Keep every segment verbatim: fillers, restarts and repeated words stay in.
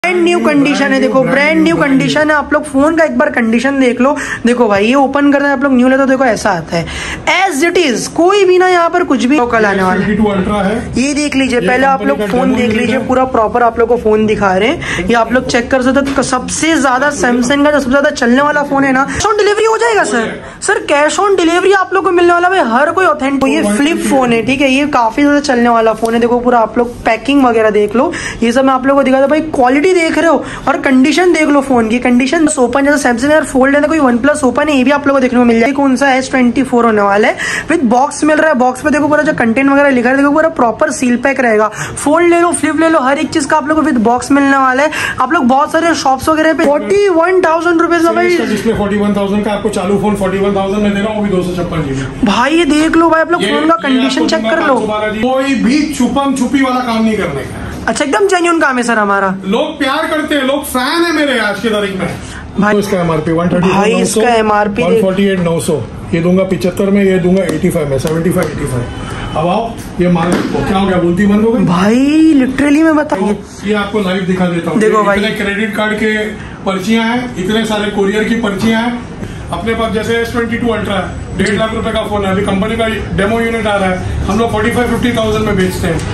Brand new condition है, देखो brand new condition है। आप लोग फोन का एक बार कंडीशन देख लो। देखो भाई ये ओपन करना है आप लोग न्यू ले तो देखो ऐसा आता है एज इट इज, कोई भी ना यहाँ पर कुछ भी कल आने वाला है। ये देख लीजिए, पहले आप लोग फोन देख लीजिए पूरा प्रॉपर आप लोग को फोन दिखा रहे हैं। ये आप लोग चेक कर सकते हो। सबसे ज्यादा सैमसंग का जो सबसे ज्यादा चलने वाला फोन है ना, कैश ऑन डिलीवरी हो जाएगा sir. Sir cash on delivery आप लोग को मिलने वाला है हर कोई ऑथेंटिक। ये फ्लिप फोन है, ठीक है, ये काफी ज्यादा चलने वाला फोन है। देखो पूरा आप लोग पैकिंग वगैरह देख लो, ये सब मैं आप लोग को दिखा था। भाई क्वालिटी देख रहे हो और कंडीशन देख लो फोन की। कंडीशन ओपन जैसे सैमसंग यार फोल्ड है, कोई वन प्लस ओपन है, ये भी आप लोगों को देखने को मिल जाएगा। कौन सा एस ट्वेंटी फोर होने वाला है, विद बॉक्स मिल रहा है। बॉक्स पे देखो पूरा जो कंटेंट वगैरह लिखा है, देखो पूरा प्रॉपर सील पैक रहेगा। फोल्ड ले लो, फ्लिप ले लो, हर एक चीज का आप लोग को विद बॉक्स मिलने वाला है। आप लोग बहुत सारे शॉप्स वगैरह पे फोर्टी वन थाउजेंड रुपीज में भाई डिस्प्ले फोर्टी वन थाउजेंड का आपको चालू फोन फोर्टी वन थाउजेंड में दे रहा हूँ, वो भी दो सौ छप्पन जीबी। भाई ये देख लो भाई, आप लोग फोन का कंडीशन चेक कर लो। कोई भी छुपम छुपी वाला काम नहीं करने का। अच्छा एकदम जेन्युइन काम है सर हमारा। लोग प्यार करते हैं, लोग फैन है मेरे आज की तारीख में। भाई तो इसका एमआरपी वन थर्टी भाई इसका एमआरपी वन फोर्टी एट नौ सौ, ये दूंगा पिछहत्तर में, ये दूंगा एटी फाइव में, सेवेंटी फाइव एटी फाइव। अब आओ ये माल क्या हो गया, बोलती बंद हो गई भाई लिटरली मैं बताऊँ। तो ये आपको लाइव दिखा देता हूँ। देखो भाई इतने क्रेडिट कार्ड के पर्चियां हैं, इतने सारे कोरियर की पर्चियां हैं अपने पास। जैसे एस ट्वेंटी टू अल्ट्रा है, डेढ़ लाख रुपए का फोन है, अभी कंपनी का डेमो यूनिट आ रहा है, हम लोग फोर्टी फाइव फिफ्टी थाउजेंड में बेचते हैं।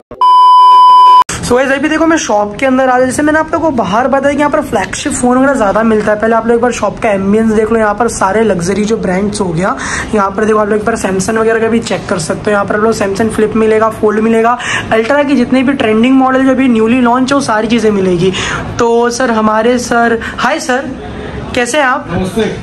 सो so, अभी देखो मैं शॉप के अंदर आ जाए, जैसे मैंने आप लोगों को बाहर बताया कि यहाँ पर फ्लैगशिप फोन वगैरह ज्यादा मिलता है। पहले आप लोग एक बार शॉप का एम्बियंस देख लो। यहाँ पर सारे लग्जरी जो ब्रांड्स हो गया, यहाँ पर देखो आप लोग एक बार सैमसंग वगैरह का भी चेक कर सकते हो। यहाँ पर आप लोग सैमसंग फ्लिप मिलेगा, फोल्ड मिलेगा, अल्ट्रा की जितने भी ट्रेंडिंग मॉडल जो भी न्यूली लॉन्च है वो सारी चीजें मिलेगी। तो सर हमारे सर, हाय सर कैसे हैं आप? नमस्ते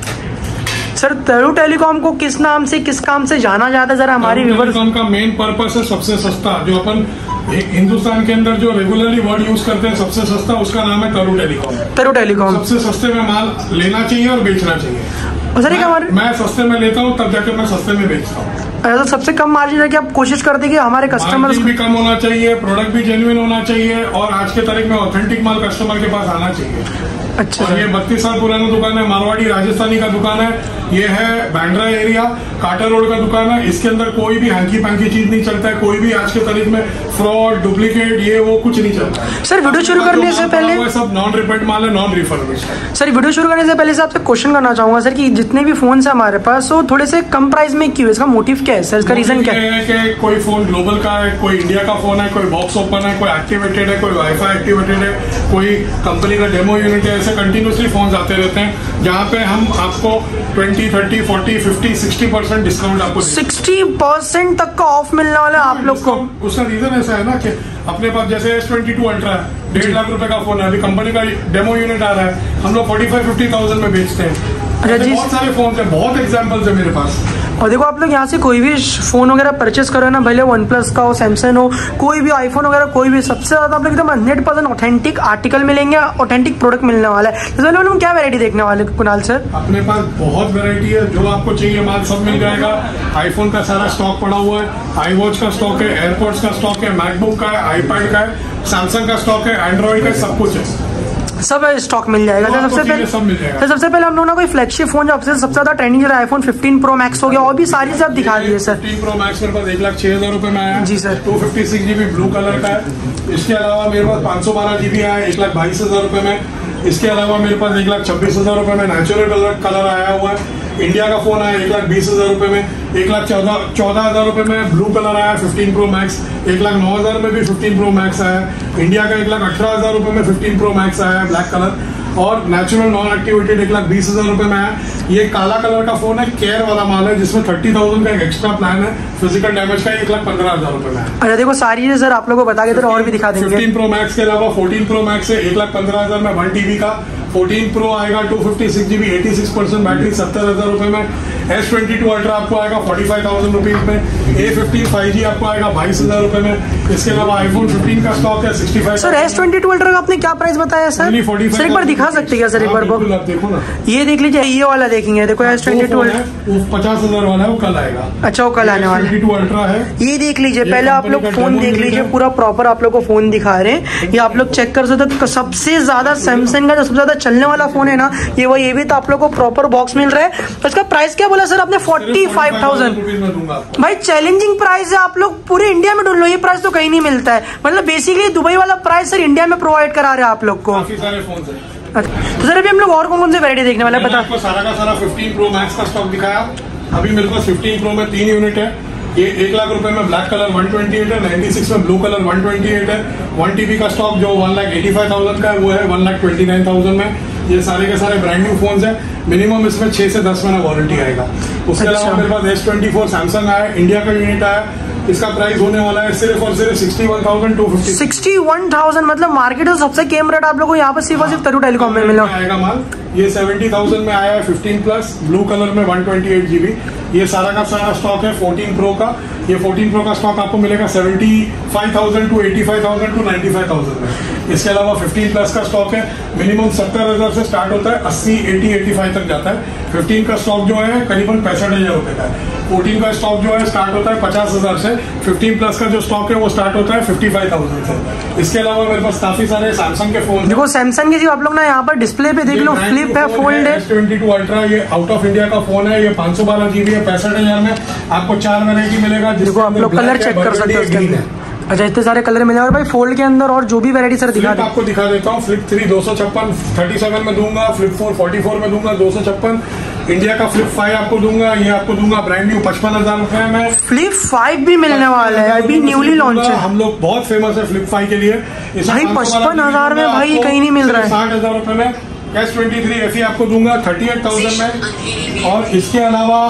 सर। तरू टेलीकॉम को किस नाम से किस काम से जाना जाता है जरा हमारी व्यूअर्स? टेलीकॉम का मेन पर्पस है सबसे सस्ता। जो अपन हिंदुस्तान के अंदर जो रेगुलरली वर्ड यूज करते हैं सबसे सस्ता, उसका नाम है तरू टेलीकॉम। तरू टेलीकॉम सबसे सस्ते में माल लेना चाहिए और बेचना चाहिए। सर मैं, हमारे मैं सस्ते में लेता हूँ तब जाकर मैं सस्ते में बेचता हूँ। तो सबसे कम मार्जिन है कि आप कोशिश करते हैं कि हमारे कस्टमर्स भी कम होना चाहिए, प्रोडक्ट भी जेन्युइन होना चाहिए, और आज के तारीख में ऑथेंटिक माल कस्टमर के पास आना चाहिए। अच्छा और ये बत्तीस साल पुराना दुकान है, मारवाड़ी राजस्थानी का दुकान है। ये है बांद्रा एरिया, काटा रोड का दुकान है। इसके अंदर कोई भी हैंकी पैंकी चीज नहीं चलता है, कोई भी आज के तारीख में फ्रॉड डुप्लीकेट ये वो कुछ नहीं चलता है। सर वीडियो शुरू करने से पहले सब नॉन रिपीट माल है, नॉन रिफर्बिश्ड। सर वीडियो शुरू करने से पहले से आपसे क्वेश्चन करना चाहूंगा सर कि जितने भी फोन है हमारे पास वो थोड़े से कम प्राइस में क्यों, इसका मोटिव क्या है सर, इसका रीजन क्या है? कि कोई फोन ग्लोबल का है, कोई इंडिया का फोन है, कोई बॉक्स ओपन है, कोई एक्टिवेटेड है, कोई वाईफाई एक्टिवेटेड है, कोई कंपनी का डेमो यूनिट है। ऐसे कंटिन्यूसली फोन आते रहते हैं जहाँ पे हम आपको twenty thirty forty fifty sixty percent discount आपको सिक्सटी परसेंट तक का ऑफ मिलने वाला है आप लोग को। उसका रीजन ऐसा है ना कि अपने पास जैसे एस ट्वेंटी टू अल्ट्रा है, डेढ़ लाख रुपए का फोन है, अभी कंपनी का डेमो यूनिट आ रहा है, हम लोग फोर्टी फाइव फिफ्टी थाउजेंड में बेचते हैं। बहुत सारे फोन है, बहुत एग्जाम्पल्स है मेरे पास। और देखो आप लोग यहाँ से कोई भी फोन वगैरह परचेस करो ना, भले वन प्लस का हो, सैमसंग हो, कोई भी आईफोन वगैरह कोई भी, सबसे ज्यादा आप लोग एकदम हंड्रेड परसेंट ऑथेंटिक आर्टिकल मिलेंगे, ऑथेंटिक प्रोडक्ट मिलने वाला है। तो हम क्या वैरायटी देखने वाले कुणाल सर? अपने पास बहुत वैरायटी है, जो आपको चाहिए माल सब मिल जाएगा। आईफोन का सारा स्टॉक पड़ा हुआ है, आई वॉच का स्टॉक है, एयरपोर्ट्स का स्टॉक है, मैकबुक का है, आईपैड का है, सैमसंग का स्टॉक है, एंड्रॉइड का, सब कुछ है, सब स्टॉक मिल जाएगा। तो सबसे पहले सब मिल जाएगा। तो सबसे पहले हम लोग ना कोई फ्लैगशिप फोन जो सबसे सबसे ज्यादा ट्रेंडिंग है आईफोन फिफ्टीन प्रो मैक्स हो गया, और भी सारी सब दिखा दिए सर। फिफ्टीन प्रो मैक्स मेरे पास एक लाख छह हजार रुपए में आया जी sir. Two fifty six GB blue colour का है। इसके अलावा मेरे पास पाँच सौ बारह जीबी आया एक लाख बाईस हजार रुपए में। इसके अलावा मेरे पास एक लाख छब्बीस हजार रुपए में नेचुरल कलर कलर आया हुआ है। इंडिया का फोन आया एक लाख बीस हजार रुपए में। एक लाख चौदह चौदह हजार रुपए में ब्लू कलर आया फिफ्टीन प्रो मैक्स। एक लाख नौ हजार में भी फिफ्टीन प्रो मैक्स आया। इंडिया का एक लाख अठारह हजार रुपए में फिफ्टीन प्रो मैक्स आया ब्लैक कलर। और नेचुरल नॉन एक्टिवेटेड एक लाख बीस हजार रुपए में आया। ये काला कलर का फोन है, केयर वाला माल है, जिसमें थर्टी थाउजेंड का एक एक्स्ट्रा प्लान है, फिजिकल डैमेज का एक लाख पंद्रह हजार रुपए में है। अच्छा देखो सारी चीजें सर आप लोगों को बता के तो और भी दिखा देंगे। फिफ्टीन प्रो मैक्स के अलावा फोर्टीन प्रो मैक्स है एक लाख पंद्रह हजार में वन टीबी का। फोर्टीन प्रो आएगा two fifty six GB eighty six percent battery सत्तर हजार रुपए में। एस ट्वेंटी टू अल्ट्रा आपको आएगा फोर्टी फाइव थाउजेंड रुपीज में। ए फिफ्टीन फाइव जी आपको आएगा बाईस हजार रुपए में। इसके अलावा आईफोन फिफ्टीन का स्टॉक है sixty five. Sir S twenty two ultra का आपने क्या प्राइस बताया सर? सर एक बार दिखा सकते क्या सर एक बार? देखो ना, ये देख लीजिए, ये वाला देखेंगे। देखो एस ट्वेंटी टू पचास हजार वाला है, वो कल आएगा। अच्छा वो कल आने वाला है। अल्ट्रा है, ये देख लीजिए। पहले आप लोग फोन देख लीजिए, पूरा प्रॉपर आप लोग को फोन दिखा रहे हैं। ये आप लोग चेक कर सकते हो। सबसे ज्यादा सैमसंग का जो सबसे ज्यादा चलने वाला फोन है ना, ये वो ये भी तो आप लोग को प्रॉपर बॉक्स मिल रहा है। तो इसका प्राइस क्या बोला सर आपने? फोर्टी फाइव थाउजेंड भाई चैलेंजिंग प्राइस है, आप लोग पूरे इंडिया में ढूंढ लो, ये प्राइस तो कहीं नहीं मिलता है। मतलब बेसिकली दुबई वाला प्राइस सर इंडिया में प्रोवाइड करा रहे हैं आप लोग को। काफी सारे फोन है। तो सर अभी हम लोग और कौन कौन से वैरायटी देखने वाले बता? आपको सारा का सारा फिफ्टीन प्रो मैक्स का स्टॉक दिखाया। अभी मेरे पास फिफ्टीन प्रो में तीन यूनिट है। ये एक लाख रुपए में black colour one twenty eight है, नाइन्टी सिक्स में blue colour one twenty eight है। वन टीबी का स्टॉक जो one lakh eighty five thousand का है वो है one lakh twenty nine thousand में। ये सारे के सारे ब्रांड न्यू फोन है। मिनिमम इसमें छह से दस महीना वारंटी आएगा। उसके अलावा अच्छा। मेरे पास एस ट्वेंटी फोर सैमसंग आया, इंडिया का यूनिट आया। इसका प्राइस होने वाला है सिर्फ और सिर्फ sixty one thousand two fifty. Sixty one thousand मतलब मार्केट में सबसे कम रेट आप लोगों को यहाँ पर सिर्फ और सिर्फ तरू टेलीकॉम में मिला आएगा माल। ये सेवेंटी थाउजेंड में आया है फिफ्टीन प्लस ब्लू कलर में वन ट्वेंटी एट जीबी। ये सारा का सारा स्टॉक है फोर्टीन प्रो का। ये फोर्टीन प्रो का स्टॉक आपको मिलेगा seventy five thousand to eighty five thousand to ninety five thousand में। इसके अलावा फिफ्टीन प्लस का स्टॉक है, मिनिमम सत्तर हजार से स्टार्ट होता है, अस्सी एटी एटी फाइव तक जाता है। फिफ्टीन का स्टॉक जो है करीबन पैंसठ हजार रुपए का है। फोर्टीन का स्टॉक जो है स्टार्ट होता है पचास हजार से। फिफ्टीन प्लस का जो स्टॉक है वो स्टार्ट होता है फिफ्टी फाइव थाउजेंड से। इसके अलावा मेरे पास काफी सारे सैमसंग के फोन। देखो सैमसंग के जी आप लोग ना यहाँ पर डिस्प्ले पे देख लो, फ्लिप है, फोल्ड है। एस ट्वेंटी टू अल्ट्रा ये आउट ऑफ इंडिया का फोन है। ये पाँच सौ बारह जीबी है, पैंसठ हजार में आपको चार वैरायटी मिलेगा। देखो आप लोग कलर चेक कर सकते हो उसके अंदर। अच्छा इतने सारे कलर मिले। और भाई फोल्ड के अंदर और जो भी वैरायटी सर दिखा दे आपको दिखा देता हूँ। फ्लिप थ्री दो सौ छप्पन थर्टी सेवन में दूंगा, फ्लिप फोर फोर्टी फोर में दूंगा दो सौ छप्पन। इंडिया का फ्लिप फाइव आपको दूंगा, ये आपको दूंगा ब्रांड न्यू पचपन हजार रुपए में। फ्लिप फाइव भी मिलने वाला है, अभी न्यूली लॉन्च है। हम लोग बहुत फेमस है फ्लिप फाइव के लिए। भाई पचपन हजार में भाई कहीं नहीं मिल रहा है। साठ हजार रुपए में एस ट्वेंटी थ्री एफ आपको दूंगा थर्टी एट थाउजेंड में। और इसके अलावा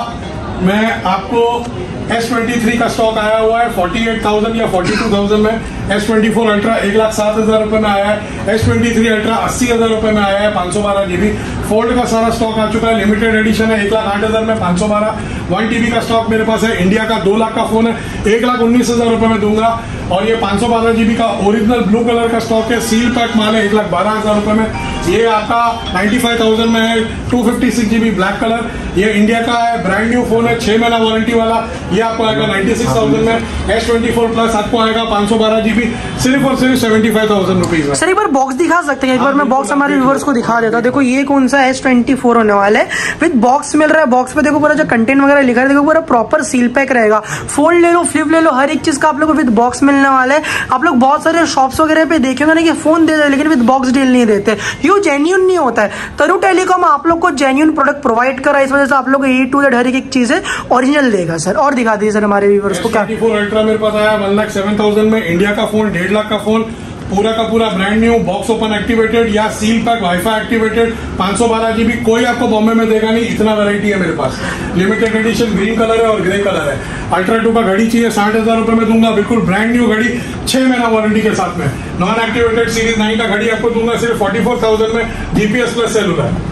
मैं आपको एस ट्वेंटी थ्री का स्टॉक आया हुआ है फोर्टी एट थाउजेंड या फोर्टी टू थाउजेंड में। एस ट्वेंटी फोर अल्ट्रा एक लाख सात हजार रुपए में आया है। एस ट्वेंटी थ्री अल्ट्रा अस्सी हजार रुपए में आया है, पाँच सौ बारह जीबी। फोल्ड का सारा स्टॉक आ चुका है, लिमिटेड एडिशन है, एक लाख आठ हजार में पाँच सौ बारह। वन टीबी का स्टॉक मेरे पास है। इंडिया का दो लाख का फोन है, एक लाख उन्नीस हजार रुपए में दूंगा। और ये पाँच सौ बारह जीबी का ओरिजिनल ब्लू कलर का स्टॉक है, सील पैक माल है, एक लाख बारह हजार रुपए में। ये आपका नाइन्टी फाइव थाउजेंड में है, two fifty six GB black colour. ये इंडिया का है, ब्रांड न्यू फोन है, छह महीना वारंटी वाला। ये आपको आएगा नाइन्टी सिक्स थाउजेंड में। एस ट्वेंटी फोर प्लस आपको आएगा पाँच सौ बारह जीबी, सिर्फ और सिर्फ सेवेंटी फाइव थाउजेंड रुपीज में। सर एक बार बॉक्स दिखा सकते हैं? एक बार मैं बॉक्स हमारे व्यूअर्स को दिखा देता हूं। देखो ये कौन सा एस ट्वेंटी फोर होने वाला है, विद बॉक्स मिल रहा है। बॉक्स पे देखो पूरा जो कंटेंट वगैरह लिखा है, देखो पूरा प्रॉपर सील पैक रहेगा। फोल्ड ले लो, फ्लिप ले लो, हर एक चीज का आप लोग को विद बॉक्स मिलने वाला है। आप लोग बहुत सारे शॉप्स वगैरह पे देखेंगे ना कि फोन दे दे लेकिन विद बॉक्स डील नहीं देते, यू जेन्यून नहीं होता है। तरू टेलीकॉम आप लोग को जेन्यून प्रोडक्ट प्रोवाइड कर रहा है, इस वजह से आप लोग ए टू जेड हर एक चीज है ओरिजिनल देगा सर। और दिखा दीजिए सर हमारे व्यूअर्स को क्या। अल्ट्रा मेरे पास आया वन लाख सेवन थाउजेंड में। इंडिया का फोन डेढ़ लाख का फोन, पूरा का पूरा brand new, box open activated या सील पैक वाईफाई एक्टिवेटेड, पाँच सौ बारह जीबी। कोई आपको बॉम्बे में देगा नहीं, इतना वैरायटी है मेरे पास। लिमिटेड एडिशन ग्रीन कलर है और ग्रे कलर है। अल्ट्रा टू का घड़ी चाहिए, साठ हजार रुपए में दूंगा, बिल्कुल ब्रांड न्यू घड़ी, छह महीना वारंटी के साथ में। नॉन एक्टिवेटेड सीरीज नाइन का घड़ी आपको दूंगा सिर्फ फोर्टी फोर थाउजेंड में, जीपीएस प्लस सेलुलर।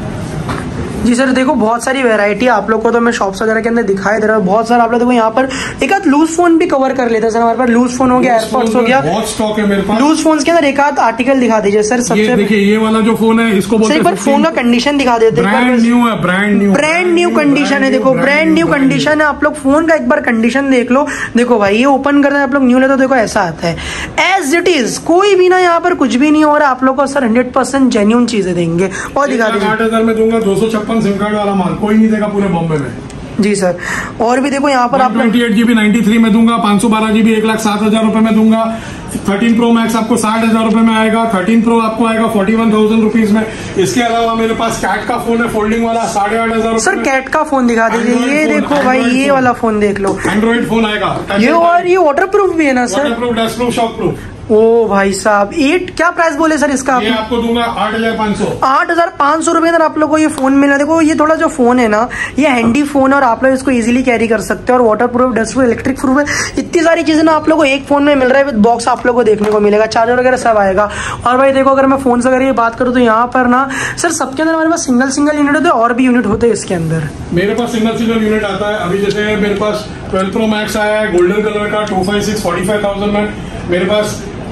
जी सर देखो बहुत सारी वैरायटी आप लोग को तो मैं शॉप्स वगैरह के अंदर दिखाई दे रहा हूँ। बहुत सारा आप लोग देखो यहाँ पर एक आध लूज फोन भी कवर कर लेते हैं सर। हमारे पास लूज फोन हो गया, एयरपोर्ट्स हो गया, बहुत स्टॉक है मेरे पास। लूज फोन के अंदर एक आध आर्टिकल दिखा दीजिए सर। सबसे देखिए ये वाला जो फोन है इसको बोलते हैं, एक बार फोन का कंडीशन दिखा देते हैं। ब्रांड न्यू है, brand new brand new condition है। देखो ब्रांड न्यू कंडीशन है। आप लोग फोन का एक बार कंडीशन देख लो। देखो भाई ये ओपन करना है आप लोग न्यू लेते तो देखो ऐसा आता है एज इट इज, कोई भी ना यहाँ पर कुछ भी नहीं हो रहा। आप लोग को सर हंड्रेड परसेंट जेन्यून चीजें देंगे। और दिखा दीजिए आठ हजार में दूंगा, दो सौ छप्पन सिम कार्ड वाला माल कोई नहीं देगा पूरे बॉम्बे में। जी सर। और भी देखो यहाँ पर आप twenty eight GB ninety three में दूंगा, पाँच सौ बारह जीबी एक लाख सात हजार रुपए में दूंगा। थर्टीन प्रो मैक्स आपको साठ हजार रुपए में आएगा। थर्टीन प्रो आपको आएगा फोर्टी वन थाउजेंड रुपीज में। इसके अलावा मेरे पास कैट का फोन है, फोल्डिंग वाला, साढ़े आठ हजार। सर कैट का फोन दिखा दीजिए। ये देखो भाई ये वाला फोन देख लो, एंड्रॉइड फोन आएगा ये। और ये वाटर प्रूफ भी है ना sir? Water proof, dust proof, shock proof. ओ भाई साहब एट क्या प्राइस बोले सर इसका? ये आपको दूंगा आठ हजार पाँच सौ आठ हजार पाँच सौ रुपए आप लोग को ये फोन मिला। देखो ये थोड़ा जो फोन है ना ये हैंडी फोन है और आप लोग इसको इजीली कैरी कर सकते हो। और water proof, dust proof, electric proof है, इतनी सारी चीजें ना आप लोग को एक फोन में मिल रहा है। विद बॉक्स आप लोग को देखने को मिलेगा, चार्जर वगैरह सब आएगा। और भाई देखो अगर मैं फोन वगैरह की बात करूँ तो यहाँ पर ना सर सबके अंदर हमारे पास सिंगल सिंगल यूनिट होते हैं और भी यूनिट होते हैं इसके अंदर। मेरे पास सिंगल सिंगल यूनिट आता है। अभी जैसे मेरे पास ट्वेल्व प्रो मैक्स आया है गोल्डन कलर का, two five six forty five thousand में। मेरे पास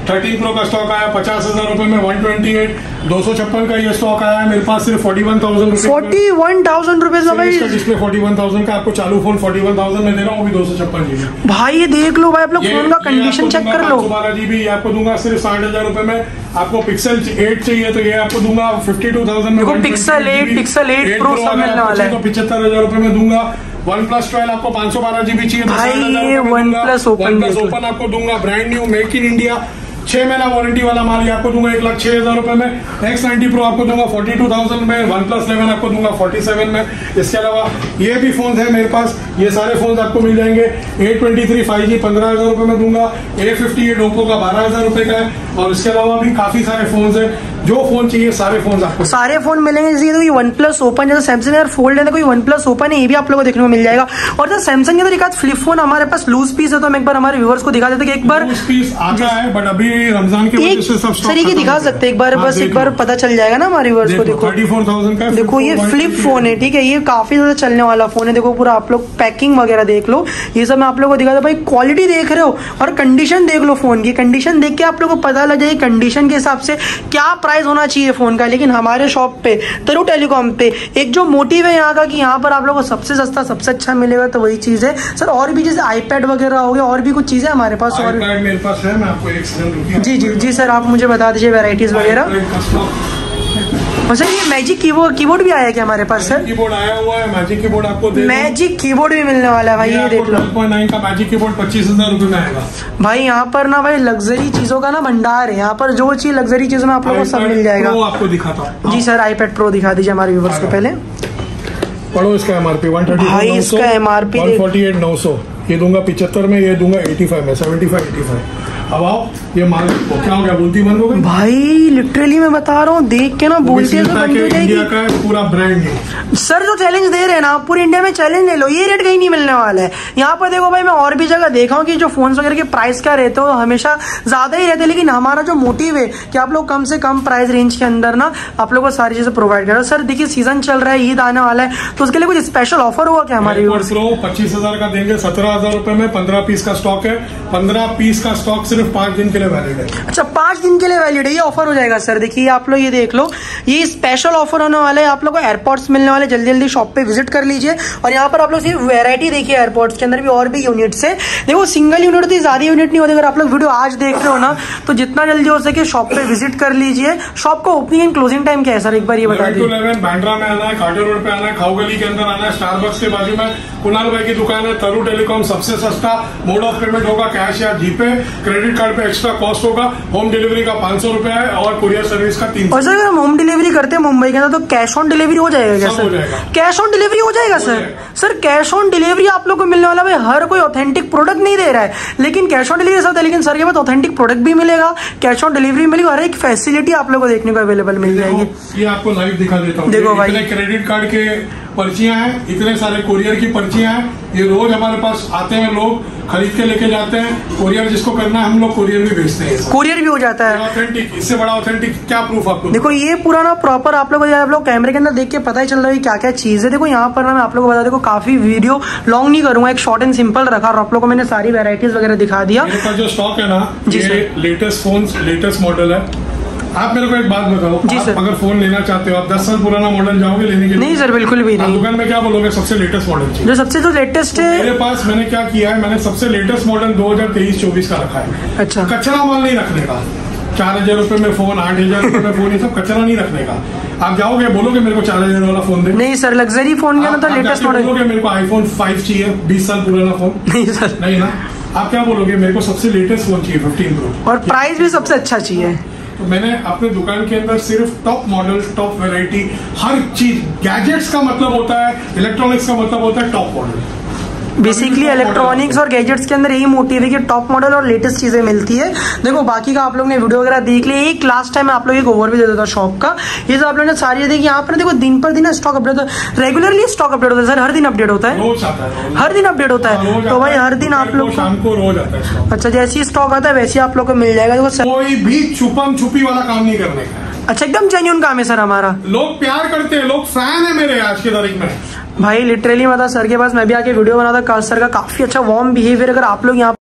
थर्टीन प्रो का स्टॉक आया पचास हजार रुपए में, वन ट्वेंटी एट दो सौ छप्पन का ये स्टॉक आया है मेरे पास सिर्फ फोर्टी वन थाउजेंड रुपए फोर्टी वन थाउजेंड रुपीज में भाई। डिस्प्ले फोर्टी वन थाउजेंड का आपको चालू फोन फोर्टी वन थाउजेंड में दे रहा हूँ, वो भी दो सौ छप्पन जीबी। भाई ये देख लो भाई, आप लोग फोन का कंडीशन चेक कर लो। बारह जीबी आपको दूंगा सिर्फ साठ हजार रुपए में। आपको पिक्सल एट चाहिए तो ये आपको दूंगा फिफ्टी टू थाउजेंड में। Pixel eight pixel eight pro सब मिलने वाला है, तो पिछहत्तर हजार रुपए में दूंगा। वन प्लस ट्वेल्व आपको पाँच सौ बारह जीबी चाहिए भाई, वन प्लस ओपन ओपन आपको दूंगा brand new make in India, छह महीना वारंटी वाला माल ये आपको दूंगा एक लाख छह हजार रुपए में। एक्स नाइन्टी प्रो आपको दूंगा फोर्टी टू थाउजेंड में। वन प्लस इलेवन आपको दूंगा फोर्टी सेवन में। इसके अलावा ये भी फोन है मेरे पास, ये सारे फोन आपको मिल जाएंगे। A twenty three five G पंद्रह हजार रुपए में दूंगा। ए फिफ्टी एट ओप्पो का बारह हजार रुपए का है। और इसके अलावा भी काफी सारे फोन है, जो फोन चाहिए सारे फोन आपको सारे फोन मिलेंगे। जैसे तो वन प्लस ओपन, जैसे सैमसंग यार फोल्ड है तो कोई वन प्लस ओपन है, ये भी आप लोगों को देखने को मिल जाएगा। और जैसे सैमसंग के अंदर एक आध फ्लिप फोन हमारे पास लूज पीस है, तो हम एक बार हमारे व्यूअर्स को दिखा देते हैं कि एक बार लूज पीस आता है, बट अभी रमजान के वजह से सब सर ये दिखा सकते हैं एक बार, बस एक बार पता चल जाएगा ना हमारे व्यूअर्स को। देखो थर्टी फोर थाउजेंड का देखो ये फ्लिप फोन है, ठीक है, ये काफी ज्यादा चलने वाला फोन है। देखो पूरा आप लोग पैकिंग वगैरह देख लो, ये सब मैं आप लोगों को दिखा था। भाई क्वालिटी देख रहे हो और कंडीशन देख लो फोन की, कंडीशन देख के आप लोगों को पता लग जाए कंडीशन के हिसाब से क्या प्राइस होना चाहिए फोन का। लेकिन हमारे शॉप पे तरू टेलीकॉम पे एक जो मोटिव है यहाँ का कि यहाँ पर आप लोगों को सबसे सस्ता सबसे अच्छा मिलेगा, तो वही चीज है सर। और भी जैसे आईपैड वगैरह हो गया, और भी कुछ चीजें हमारे पास। और मेरे पास है, मैं आपको एक सेकंड जी जी जी सर, आप मुझे बता दीजिए वेराइटीज वगैरह। सर ये मैजिक कीबोर्ड कीबोर्ड भी आया क्या हमारे पास सर? कीबोर्ड आया हुआ है, मैजिक कीबोर्ड आपको दे मैजिक कीबोर्ड भी मिलने वाला है भाई, ये देख लो। ट्वेल्व पॉइंट नाइन का मैजिक कीबोर्ड पच्चीस हजार रुपए में आएगा भाई। यहाँ पर ना भाई लग्जरी चीजों का ना भंडार है, यहाँ पर जो चीज लग्जरी चीजों में आप लोगों को सब मिल जाएगा। आपको दिखाता हूँ जी सर, आईपैड प्रो दिखा दीजिए हमारे व्यूवर्स को पहले। पढ़ो इसका एमआरपी वन थर्टी भाई, इसका एमआरपी वन फोर्टी एट नौ सौ, ये दूंगा पिछहत्तर में, ये दूंगा एटी फाइव में, सेवेंटी फाइव एटी फाइव। अब आओ ये माल क्या हो गया, बोलती बंद हो गई भाई। लिटरली मैं बता रहा हूँ, देख के ना बोलती है तो बंद हो जाएगी। इंडिया का पूरा ब्रांड है सर, जो चैलेंज दे रहे हैं ना पूरे इंडिया में चैलेंज ले लो, ये रेट कहीं नहीं मिलने वाला है। यहाँ पर देखो भाई, मैं और भी जगह देखा हूँ कि जो फोन वगैरह के प्राइस क्या रहते हो हमेशा ज्यादा ही रहते हैं, लेकिन हमारा जो मोटिव है कि आप लोग कम से कम प्राइस रेंज के अंदर ना आप लोग को सारी चीजें प्रोवाइड करो। सर देखिए सीजन चल रहा है, ईद आने वाला है, तो उसके लिए कुछ स्पेशल ऑफर हुआ क्या हमारे? पच्चीस हजार का देंगे, सत्रह हजार रुपए में पंद्रह पीस का स्टॉक है। पंद्रह पीस का स्टॉक सिर्फ पांच दिन के लिए वैलिड है। अच्छा, पांच दिन के लिए वैलिड है, ये ऑफर हो जाएगा सर। देखिए आप लोग ये देख लो, ये स्पेशल ऑफर होने वाला है, आप लोग को एयरपोर्ट्स मिलने वाले। जल्दी जल्दी शॉप पे विजिट कर लीजिए। और यहाँ पर आप लोग सिर्फ वैरायटी देखिए, एयरपोर्ट्स के अंदर भी और भी यूनिट्स है। देखो सिंगल यूनिट होती है, ज्यादा यूनिट नहीं होती। अगर आप लोग वीडियो आज देख रहे हो ना, तो जितना जल्दी हो सके शॉप पे विजिट कर लीजिए। शॉप का ओपनिंग एंड क्लोजिंग टाइम क्या है सर, एक बार ये बता दीजिए। बांद्रा में आना है, कांटे रोड पे आना है, खाऊ गली के अंदर आना है, स्टारबक्स के बाजू में कुणाल भाई की दुकान है। तरू टेलीकॉम सबसे सस्ता, मोड ऑफ पेमेंट होगा कैश या जीपे, क्रेडिट कार्ड पे एक्स्ट्रा कॉस्ट होगा। होम डिलीवरी का पाँच सौ रुपए है और कुरियर सर्विस का तीन सौ। और सर अगर हम होम डिलीवरी करते हैं मुंबई के अंदर, तो कैश ऑन डिलीवरी हो जाएगा क्या सर? कैश ऑन डिलीवरी हो जाएगा sir. Sir cash on delivery आप लोग को मिलने वाला है। हर कोई ऑथेंटिक प्रोडक्ट नहीं दे रहा है, लेकिन कैश ऑन डिलीवरी साथ है, लेकिन सर के पास ऑथेंटिक प्रोडक्ट भी मिलेगा, कैश ऑन डिलीवरी मिलेगी, हर एक फैसिलिटी आप लोग को देखने को अवेलेबल मिल जाएगी। ये आपको लाइव दिखा देता हूँ। देखो भाई, क्रेडिट कार्ड के पर्चियां हैं, इतने सारे कोरियर की पर्चियां हैं। ये रोज हमारे पास आते हैं, लोग खरीद के लेके जाते हैं। कोरियर जिसको करना है हम लोग कोरियर भी भेजते हैं, कोरियर भी हो जाता है। ऑथेंटिक, इससे बड़ा ऑथेंटिक क्या प्रूफ आपको? देखो ये पूरा ना प्रॉपर आप लोग आप लोग कैमरे के अंदर देख के पता ही चल रहा है क्या क्या चीज है। देखो यहाँ पर ना मैं आप लोगों को बता, देखो काफी वीडियो लॉन्ग नहीं करूंगा, एक शॉर्ट एंड सिंपल रखा और आप लोगों को मैंने सारी वेराइटीज वगैरह दिखा दिया। मेरे पास जो स्टॉक है ना, ये लेटेस्ट फोन लेटेस्ट मॉडल है। आप मेरे को एक बात बताओ, आप अगर फोन लेना चाहते हो, आप दस साल पुराना मॉडल जाओगे लेने के लिए? नहीं सर, बिल्कुल भी नहीं। दुकान में क्या बोलोगे, सबसे लेटेस्ट मॉडल चाहिए, जो सबसे जो लेटेस्ट है। मेरे पास मैंने क्या किया है, मैंने सबसे लेटेस्ट मॉडल दो हजार तेईस चौबीस का रखा है। अच्छा, कचरा माल नहीं रखने का। चार हजार रुपए में फोन, आठ हजार रुपए में फोन, ये सब कचरा नहीं रखने का। आप जाओगे बोलोगे मेरे को चार हजार वाला फोन दे? नहीं सर, लग्जरी फोन के अंदर लेटेस्ट मॉडल। बोलोगे मेरे को आईफोन फाइव चाहिए, बीस साल पुराना फोन? नहीं सर, नहीं ना। आप क्या बोलोगे, मेरे को सबसे लेटेस्ट फोन चाहिए फिफ्टीन प्रो, और प्राइस भी सबसे अच्छा चाहिए। तो मैंने अपने दुकान के अंदर सिर्फ टॉप मॉडल, टॉप वैरायटी, हर चीज। गैजेट्स का मतलब होता है, इलेक्ट्रॉनिक्स का मतलब होता है टॉप मॉडल। बेसिकली इलेक्ट्रॉनिक्स और गैजेट्स के अंदर यही मोटिव है कि टॉप मॉडल और लेटेस्ट चीजें मिलती है। देखो बाकी का आप लोग ने वीडियो वगैरह देख लिया, एक लास्ट टाइम आप लोग एक ओवरव्यू दे देता शॉप का। ये सब आप लोगों ने सारी देखी। यहाँ पर देखो दिन पर दिन स्टॉक अपडेट होता है, रेगुलरली स्टॉक अपडेट होता है सर, हर दिन अपडेट होता है, रोज आता है, हर दिन अपडेट होता है। तो भाई हर दिन आप लोग शाम को रोज आता है। अच्छा, जैसे स्टॉक आता है वैसे आप लोग को मिल जाएगा। कोई भी छुपम छुपी वाला काम नहीं करने का। अच्छा, एकदम जेन्युइन काम है सर हमारा। लोग प्यार करते हैं, लोग फैन है मेरे आज की तारीख में। भाई लिटरली मतलब सर के पास मैं भी आके वीडियो बना था, सर का काफी अच्छा वार्म बिहेवियर। अगर आप लोग यहाँ